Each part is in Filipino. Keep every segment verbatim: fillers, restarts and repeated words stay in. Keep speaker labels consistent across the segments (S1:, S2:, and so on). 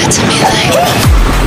S1: to me like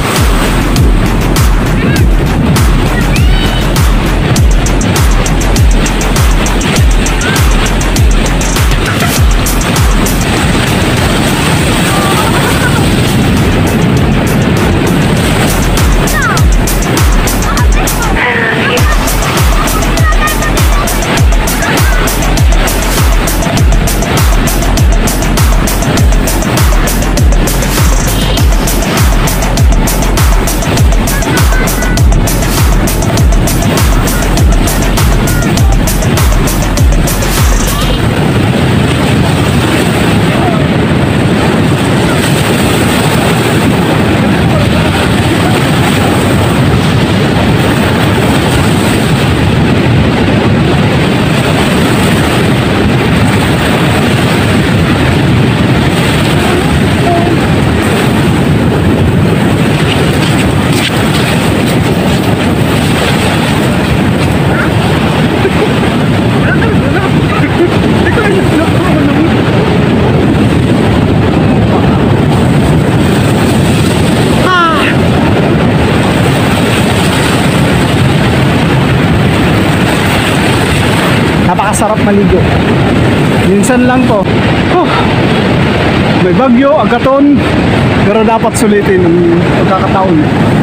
S2: napakasarap maligo. Minsan lang to. Oh, may bagyo, agaton, pero dapat sulitin ang pagkakataon.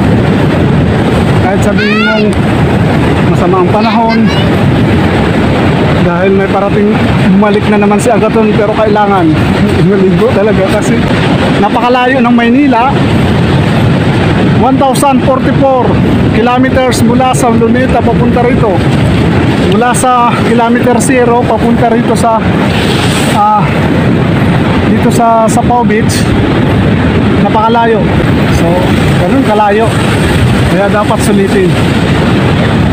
S2: Kahit sabihin mong masama ang panahon, dahil may parating bumalik na naman si agaton, pero kailangan maligo talaga kasi napakalayo ng Maynila. one thousand forty-four kilometers mula sa Luneta papunta rito, mula sa kilometer zero papunta rito sa uh, dito sa Sapao Beach. Napakalayo, so ganun kalayo, kaya dapat sulitin.